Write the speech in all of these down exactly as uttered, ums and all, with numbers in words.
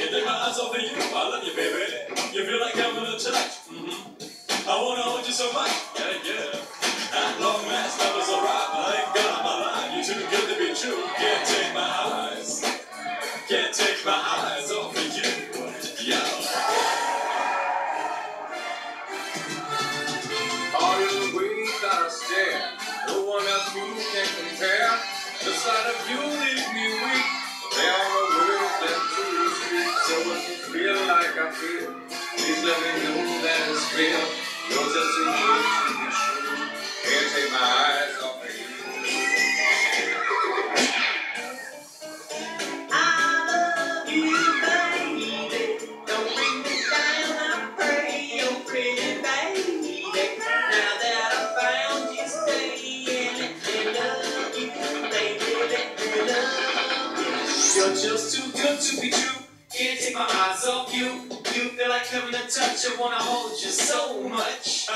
Can't take my eyes off of you. I love you, baby. You feel like having a touch. Mm-hmm. I wanna hold you so much. Yeah, yeah. At long last, lovers arrive. Thank God I'm alive. You're too good to be true. Can't take my eyes. Can't take my eyes off of you. Yeah. All the way that I stare, no one else who can compare. The sight of you leaves me weak. There are no words left to speak, so if you feel like I feel, please let me know that it's real. You're just too good to be true. Can't take my eyes off of you. I love you, baby. Don't bring me down, I pray, oh pretty baby. Now that I found you, staying, let me love you, baby, let me love you. You're just too good to be true. Can't take my eyes off you. You feel like having a touch. I wanna hold you so much.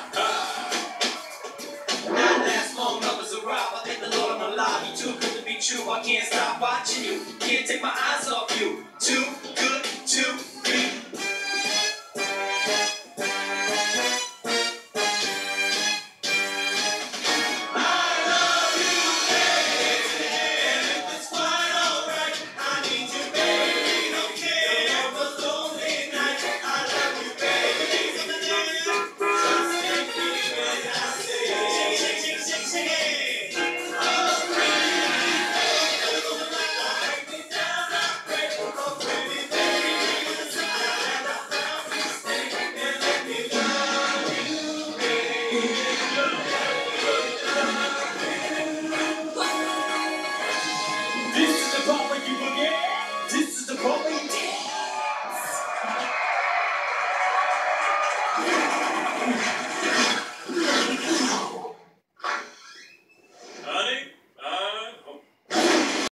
Now last long lovers arrive. I thank the Lord I'm alive. You're too good to be true. I can't stop watching you. Can't take my eyes.